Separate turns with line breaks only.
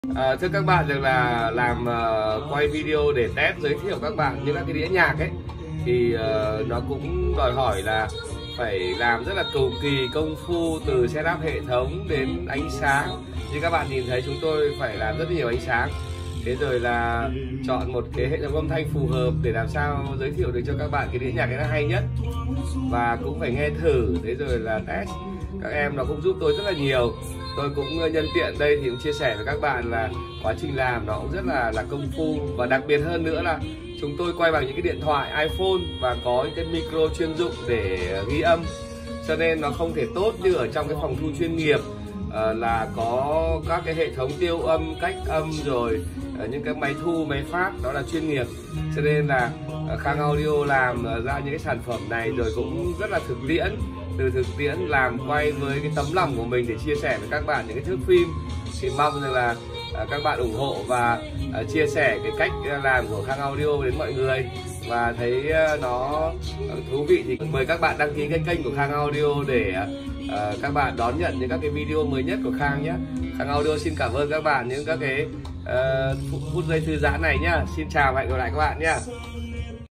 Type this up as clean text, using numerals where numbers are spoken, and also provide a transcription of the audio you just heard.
Thưa các bạn, rằng là làm quay video để test giới thiệu các bạn những các cái đĩa nhạc ấy thì nó cũng đòi hỏi là phải làm rất là cầu kỳ công phu, từ setup hệ thống đến ánh sáng. Như các bạn nhìn thấy, chúng tôi phải làm rất nhiều ánh sáng, thế rồi là chọn một cái hệ thống âm thanh phù hợp để làm sao giới thiệu được cho các bạn cái đĩa nhạc cái nó hay nhất, và cũng phải nghe thử, thế rồi là test. Các em nó cũng giúp tôi rất là nhiều. Tôi cũng nhân tiện đây thì cũng chia sẻ với các bạn là quá trình làm nó cũng rất là công phu, và đặc biệt hơn nữa là chúng tôi quay bằng những cái điện thoại iPhone và có những cái micro chuyên dụng để ghi âm, cho nên nó không thể tốt như ở trong cái phòng thu chuyên nghiệp là có các cái hệ thống tiêu âm, cách âm, rồi những cái máy thu, máy phát đó là chuyên nghiệp. Cho nên là Khang Audio làm ra những cái sản phẩm này rồi cũng rất là thực tiễn, từ thực tiễn làm quay với cái tấm lòng của mình để chia sẻ với các bạn những cái thước phim. Thì mong rằng là các bạn ủng hộ và chia sẻ cái cách làm của Khang Audio đến mọi người, và thấy nó thú vị thì mời các bạn đăng ký cái kênh của Khang Audio để các bạn đón nhận những các cái video mới nhất của Khang nhé. Khang Audio xin cảm ơn các bạn những các cái phút giây thư giãn này nhá. Xin chào và hẹn gặp lại các bạn nhé.